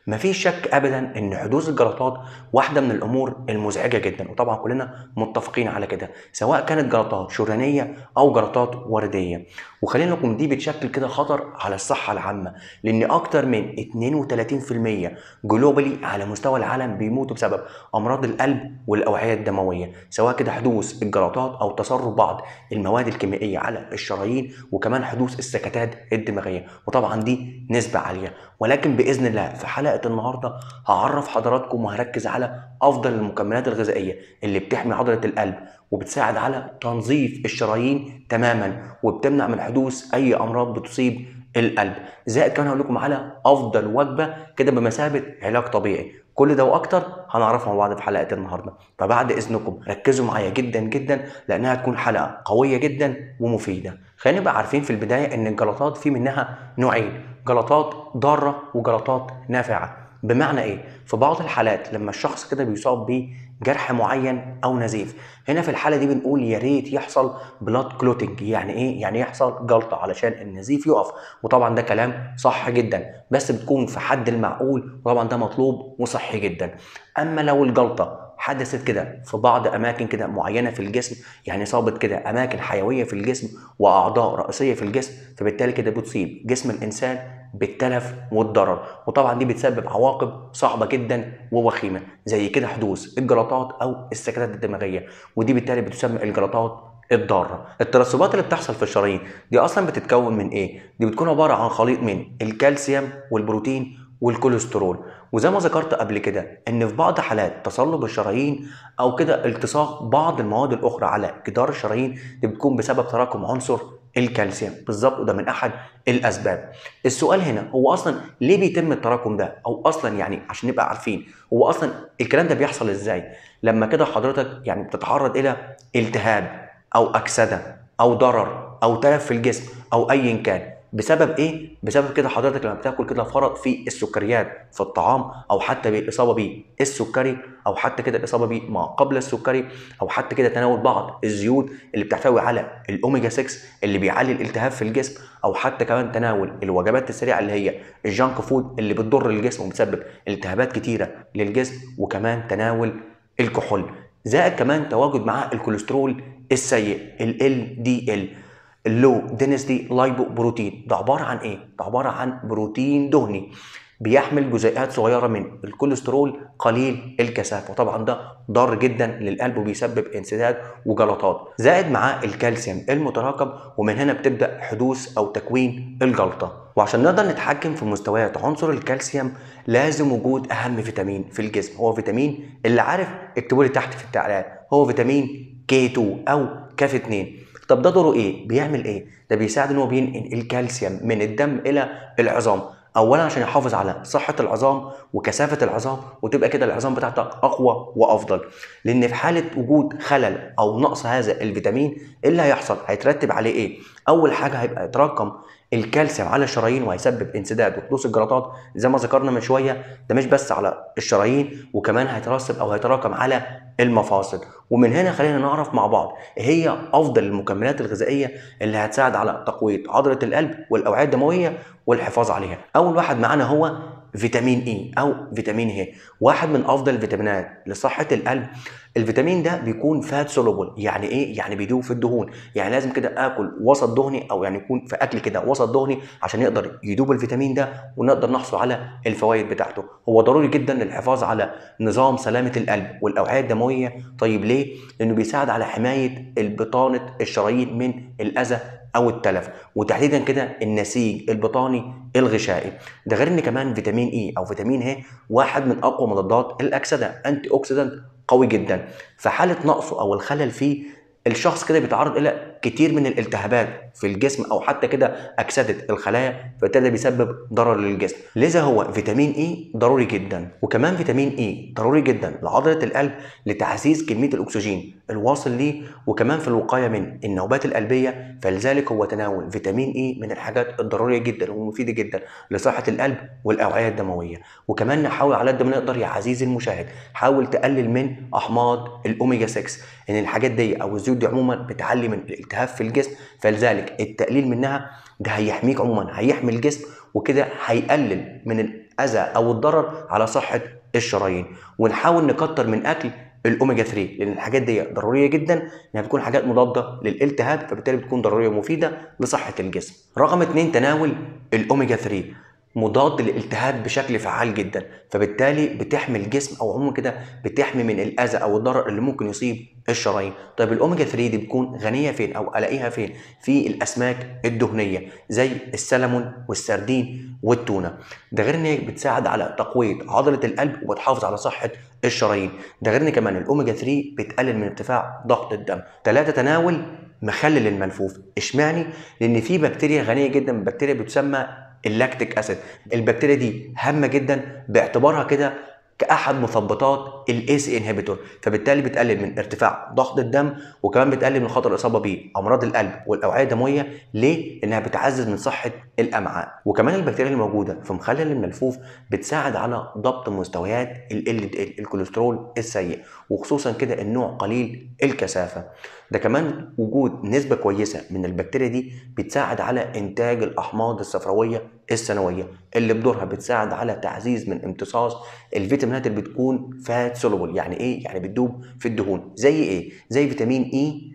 مفيش شك ابدا ان حدوث الجلطات واحده من الامور المزعجه جدا، وطبعا كلنا متفقين على كده، سواء كانت جلطات شريانيه او جلطات ورديه. وخلينا نقول دي بتشكل كده خطر على الصحه العامه، لان اكتر من 32% جلوبالي على مستوى العالم بيموتوا بسبب امراض القلب والاوعيه الدمويه، سواء كده حدوث الجلطات او تسرب بعض المواد الكيميائيه على الشرايين، وكمان حدوث السكتات الدماغيه، وطبعا دي نسبه عاليه. ولكن باذن الله في حلقه النهارده هعرف حضراتكم وهركز على افضل المكملات الغذائيه اللي بتحمي عضله القلب وبتساعد على تنظيف الشرايين تماما، وبتمنع من حدوث اي امراض بتصيب القلب. زائد كمان هقول لكم على افضل وجبه كده بمثابه علاج طبيعي. كل ده واكتر هنعرفه مع بعض في حلقه النهارده، فبعد اذنكم ركزوا معايا جدا جدا لانها هتكون حلقه قويه جدا ومفيده. خلينا نبقى عارفين في البدايه ان الجلطات في منها نوعين، جلطات ضاره وجلطات نافعه. بمعنى ايه؟ في بعض الحالات لما الشخص كده بيصاب بجرح معين او نزيف، هنا في الحاله دي بنقول يا ريت يحصل بلاد كلوتنج. يعني ايه؟ يعني يحصل جلطه علشان النزيف يقف، وطبعا ده كلام صح جدا، بس بتكون في حد المعقول، وطبعا ده مطلوب وصحي جدا. اما لو الجلطه حدثت كده في بعض اماكن كده معينه في الجسم، يعني صابت كده اماكن حيويه في الجسم واعضاء رئيسيه في الجسم، فبالتالي كده بتصيب جسم الانسان بالتلف والضرر، وطبعا دي بتسبب عواقب صعبه جدا ووخيمه، زي كده حدوث الجلطات او السكتات الدماغيه، ودي بالتالي بتسمى الجلطات الضاره. الترسبات اللي بتحصل في الشرايين دي اصلا بتتكون من ايه؟ دي بتكون عباره عن خليط من الكالسيوم والبروتين والكوليسترول. وزي ما ذكرت قبل كده ان في بعض حالات تصلب الشرايين او كده التصاق بعض المواد الاخرى على جدار الشرايين، دي بتكون بسبب تراكم عنصر الكالسيوم بالظبط، وده من احد الاسباب. السؤال هنا هو اصلا ليه بيتم التراكم ده؟ او اصلا يعني عشان نبقى عارفين هو اصلا الكلام ده بيحصل ازاي. لما كده حضرتك يعني بتتعرض الى التهاب او اكسده او ضرر او تلف في الجسم او ايا كان، بسبب ايه؟ بسبب كده حضرتك لما بتاكل كده فرط في السكريات في الطعام، او حتى بالاصابه بالسكري، او حتى كده الاصابه بما قبل السكري، او حتى كده تناول بعض الزيوت اللي بتحتوي على الاوميجا 6 اللي بيعلي الالتهاب في الجسم، او حتى كمان تناول الوجبات السريعه اللي هي الجانك فود اللي بتضر الجسم وبتسبب التهابات كتيره للجسم، وكمان تناول الكحول. زائد كمان تواجد معاه الكوليسترول السيء ال LDL، اللو دينستي لايبو بروتين. ده عباره عن ايه؟ ده عباره عن بروتين دهني بيحمل جزيئات صغيره من الكوليسترول قليل الكثافه، وطبعا ده ضار جدا للقلب وبيسبب انسداد وجلطات. زائد معاه الكالسيوم المتراكم، ومن هنا بتبدا حدوث او تكوين الجلطه. وعشان نقدر نتحكم في مستويات عنصر الكالسيوم لازم وجود اهم فيتامين في الجسم، هو فيتامين اللي عارف اكتبوا لي تحت في التعليقات، هو فيتامين K2 او كاف 2. طب ده دوره ايه؟ بيعمل ايه؟ ده بيساعد ان هو بينقل الكالسيوم من الدم الى العظام، اولا عشان يحافظ على صحه العظام وكثافه العظام، وتبقى كده العظام بتاعتك اقوى وافضل. لان في حاله وجود خلل او نقص هذا الفيتامين، ايه اللي هيحصل؟ هيترتب عليه ايه؟ اول حاجه هيبقى يتراكم الكالسيوم على الشرايين وهيسبب انسداد وحدوث الجلطات زي ما ذكرنا من شويه. ده مش بس على الشرايين، وكمان هيترسب او هيتراكم على المفاصل. ومن هنا خلينا نعرف مع بعض ايه هي افضل المكملات الغذائيه اللي هتساعد على تقويه عضله القلب والاوعيه الدمويه والحفاظ عليها. اول واحد معانا هو فيتامين اي او فيتامين ه، واحد من افضل الفيتامينات لصحه القلب. الفيتامين ده بيكون فات سولوبل. يعني ايه؟ يعني بيدوب في الدهون، يعني لازم كده اكل وسط دهني، او يعني يكون في اكل كده وسط دهني عشان يقدر يدوب الفيتامين ده ونقدر نحصل على الفوائد بتاعته. هو ضروري جدا للحفاظ على نظام سلامه القلب والاوعيه الدمويه. طيب ليه؟ لانه بيساعد على حمايه البطانه الشرايين من الاذى او التلف، وتحديدا كده النسيج البطاني الغشائي. ده غير ان كمان فيتامين اي او فيتامين ه واحد من اقوى مضادات الاكسده، انتي اوكسيدنت قوي جدا. في حاله نقصه او الخلل فيه، الشخص كده بيتعرض الى كتير من الالتهابات في الجسم، او حتى كده اكسده الخلايا، فبالتالي بيسبب ضرر للجسم. لذا هو فيتامين اي ضروري جدا. وكمان فيتامين اي ضروري جدا لعضله القلب لتعزيز كميه الاكسجين الواصل ليه، وكمان في الوقايه من النوبات القلبيه. فلذلك هو تناول فيتامين اي من الحاجات الضروريه جدا والمفيده جدا لصحه القلب والاوعيه الدمويه. وكمان نحاول على قد ما نقدر يا عزيزي المشاهد، حاول تقلل من احماض الاوميجا 6، ان الحاجات دي او الزيوت دي عموما بتعلي من الالتهاب في الجسم، فلذلك التقليل منها ده هيحميك عموما، هيحمي الجسم، وكده هيقلل من الاذى او الضرر على صحه الشرايين. ونحاول نكتر من اكل الاوميجا 3 لان الحاجات دي ضروريه جدا، انها بتكون حاجات مضاده للالتهاب، فبالتالي بتكون ضروريه ومفيده لصحه الجسم. رقم 2 تناول الاوميجا 3 مضاد للالتهاب بشكل فعال جدا، فبالتالي بتحمي الجسم او عموما كده بتحمي من الاذى او الضرر اللي ممكن يصيب الشرايين. طيب الاوميجا 3 دي بتكون غنيه فين او الاقيها فين؟ في الاسماك الدهنيه زي السلمون والسردين والتونه. ده غير ان هي بتساعد على تقويه عضله القلب وبتحافظ على صحه الشرايين. ده غير ان كمان الاوميجا 3 بتقلل من ارتفاع ضغط الدم. 3 تناول مخلل الملفوف. اشمعنى؟ لان في بكتيريا غنيه جدا ببكتيريا بتسمى اللاكتيك اسيد. البكتيريا دي هامه جدا باعتبارها كده كاحد مثبطات الاس انهبيتور، فبالتالي بتقلل من ارتفاع ضغط الدم وكمان بتقلل من خطر الاصابه بامراض القلب والاوعيه الدمويه. ليه؟ لانها بتعزز من صحه الامعاء. وكمان البكتيريا اللي موجوده في مخلل الملفوف بتساعد على ضبط مستويات ال الكوليسترول السيء، وخصوصا كده النوع قليل الكثافه. ده كمان وجود نسبه كويسه من البكتيريا دي بتساعد على انتاج الاحماض الصفراويه الثانويه، اللي بدورها بتساعد على تعزيز من امتصاص الفيتامينات اللي بتكون فات سولوبل. يعني ايه؟ يعني بتدوب في الدهون. زي ايه؟ زي فيتامين اي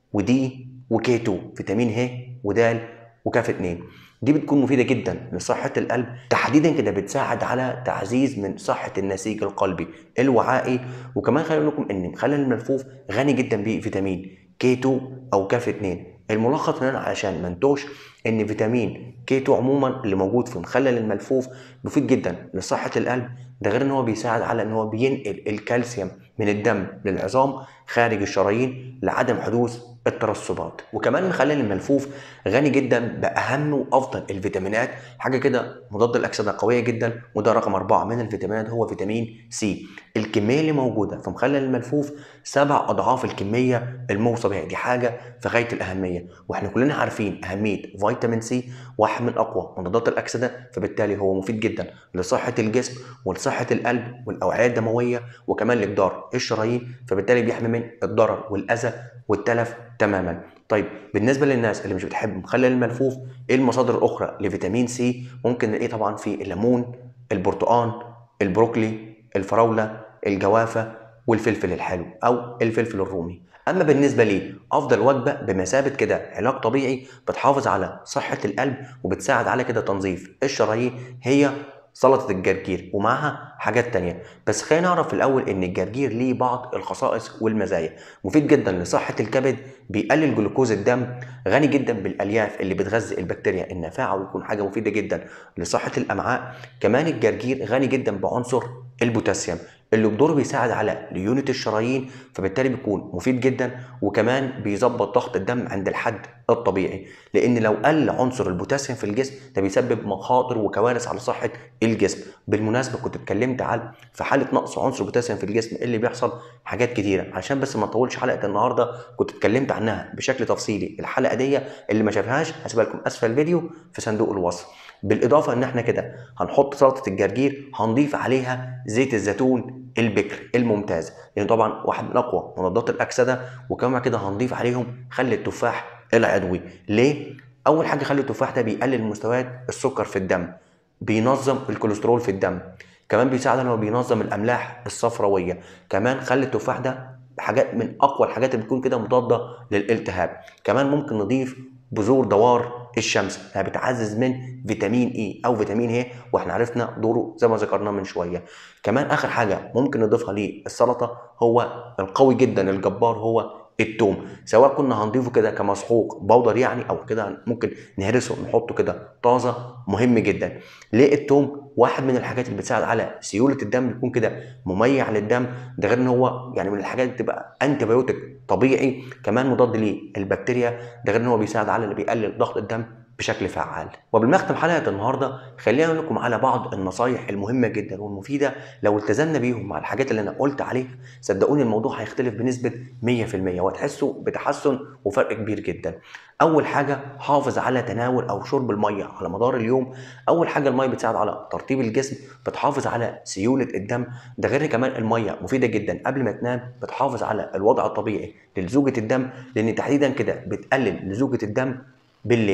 ودي وكي 2، فيتامين ه ودال وكاف 2. دي بتكون مفيده جدا لصحه القلب، تحديدا كده بتساعد على تعزيز من صحه النسيج القلبي الوعائي. وكمان خلينا لكم ان مخلل الملفوف غني جدا بفيتامين كي 2 او كاف 2. الملخص هنا علشان ما نتوهش ان فيتامين كي 2 عموما اللي موجود في مخلل الملفوف مفيد جدا لصحه القلب. ده غير ان هو بيساعد على ان هو بينقل الكالسيوم من الدم للعظام خارج الشرايين لعدم حدوث الترسبات. وكمان مخلل الملفوف غني جدا باهم وافضل الفيتامينات، حاجه كده مضاد الاكسده قويه جدا، وده رقم 4 من الفيتامينات هو فيتامين سي. الكميه اللي موجوده في مخلل الملفوف 7 اضعاف الكميه الموصى بها. دي حاجه في غايه الاهميه، واحنا كلنا عارفين اهميه فيتامين سي، واحد من اقوى مضادات الاكسده، فبالتالي هو مفيد جدا لصحه الجسم ولصحه القلب والاوعيه الدمويه وكمان لجدار الشرايين، فبالتالي بيحمي من الضرر والاذى والتلف تماما. طيب بالنسبه للناس اللي مش بتحب مخلل الملفوف، ايه المصادر الاخرى لفيتامين سي؟ ممكن نلاقيه طبعا في الليمون، البرتقال، البروكلي، الفراوله، الجوافه، والفلفل الحلو او الفلفل الرومي. اما بالنسبه لي افضل وجبه بمثابه كده علاج طبيعي بتحافظ على صحه القلب وبتساعد على كده تنظيف الشرايين هي سلطه الجرجير، ومعها حاجات تانية. بس خلينا نعرف في الاول ان الجرجير ليه بعض الخصائص والمزايا. مفيد جدا لصحه الكبد، بيقلل جلوكوز الدم، غني جدا بالالياف اللي بتغذي البكتيريا النافعه ويكون حاجه مفيده جدا لصحه الامعاء. كمان الجرجير غني جدا بعنصر البوتاسيوم اللي بدوره بيساعد على ليونة الشرايين، فبالتالي بيكون مفيد جدا. وكمان بيظبط ضغط الدم عند الحد الطبيعي، لان لو قل عنصر البوتاسيوم في الجسم ده بيسبب مخاطر وكوارث على صحه الجسم. بالمناسبه كنت اتكلمت على في حاله نقص عنصر البوتاسيوم في الجسم اللي بيحصل حاجات كتيره، عشان بس ما نطولش حلقه النهارده كنت اتكلمت عنها بشكل تفصيلي. الحلقه دي اللي ما شافهاش هسيبها لكم اسفل الفيديو في صندوق الوصف. بالاضافه ان احنا كده هنحط سلطه الجرجير هنضيف عليها زيت الزيتون البكر الممتاز، لان طبعا واحد من اقوى مضادات الاكسده. وكمان كده هنضيف عليهم خل التفاح العضوي. ليه؟ اول حاجه خل التفاح ده بيقلل مستويات السكر في الدم، بينظم الكوليسترول في الدم، كمان بيساعد انه بينظم الاملاح الصفراويه. كمان خل التفاح ده حاجات من اقوى الحاجات اللي بتكون كده مضاده للالتهاب. كمان ممكن نضيف بذور دوار الشمس، انها بتعزز من فيتامين اي او فيتامين ه، واحنا عرفنا دوره زي ما ذكرناه من شويه. كمان اخر حاجه ممكن نضيفها للسلطه هو القوي جدا الجبار هو التوم، سواء كنا هنضيفه كده كمسحوق بودر يعني او كده ممكن نهرسه نحطه كده طازه، مهم جدا. ليه التوم؟ واحد من الحاجات اللي بتساعد على سيوله الدم، يكون كده مميع للدم. ده غير ان هو يعني من الحاجات اللي بتبقى انتي بايوتيك طبيعي، كمان مضاد للبكتيريا. ده غير ان هو بيساعد على اللي بيقلل ضغط الدم بشكل فعال. وبالمختم حلقه النهارده خلينا اقول لكم على بعض النصايح المهمه جدا والمفيده، لو التزمنا بيهم مع الحاجات اللي انا قلت عليها صدقوني الموضوع هيختلف بنسبه 100%، وهتحسوا بتحسن وفرق كبير جدا. اول حاجه حافظ على تناول او شرب الميه على مدار اليوم. اول حاجه الميه بتساعد على ترطيب الجسم، بتحافظ على سيوله الدم. ده غير كمان الميه مفيده جدا قبل ما تنام، بتحافظ على الوضع الطبيعي للزوجه الدم، لان تحديدا كده بتقلل لزوجه الدم بالليل.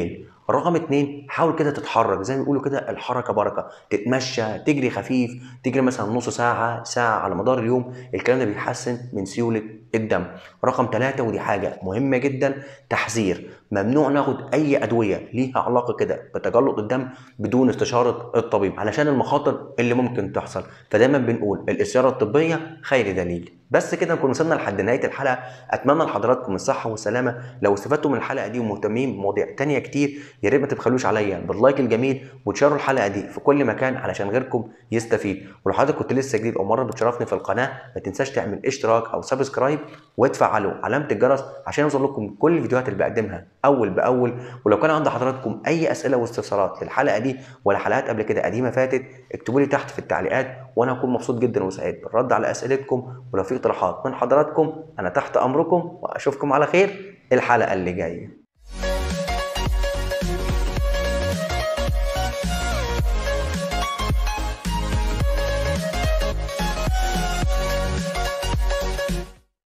رقم 2، حاول كده تتحرك، زي ما بيقولوا كده الحركه بركه، تتمشى، تجري خفيف، تجري مثلا نص ساعه ساعه على مدار اليوم. الكلام ده بيحسن من سيوله الدم. رقم 3، ودي حاجه مهمه جدا، تحذير: ممنوع ناخد اي ادويه ليها علاقه كده بتجلط الدم بدون استشاره الطبيب، علشان المخاطر اللي ممكن تحصل. فدايما بنقول الاستشاره الطبيه خير دليل. بس كده نكون وصلنا لحد نهايه الحلقه. اتمنى لحضراتكم الصحه والسلامه. لو استفدتوا من الحلقه دي ومهتمين بمواضيع تانية كتير، يا ريت ما تبخلوش عليا باللايك الجميل وتشاركوا الحلقه دي في كل مكان علشان غيركم يستفيد. ولو حضرتك كنت لسه جديد او مره بتشرفني في القناه، ما تنساش تعمل اشتراك او سبسكرايب وتفعلوا علامه الجرس عشان يوصل لكم كل الفيديوهات اللي بقدمها اول باول. ولو كان عند حضراتكم اي اسئله واستفسارات للحلقه دي ولا حلقات قبل كده قديمه فاتت، اكتبوا لي تحت في التعليقات وانا هكون مبسوط جدا وسعيد بالرد على اسئلتكم. ولو في اقتراحات من حضراتكم انا تحت امركم، واشوفكم على خير الحلقه اللي جايه.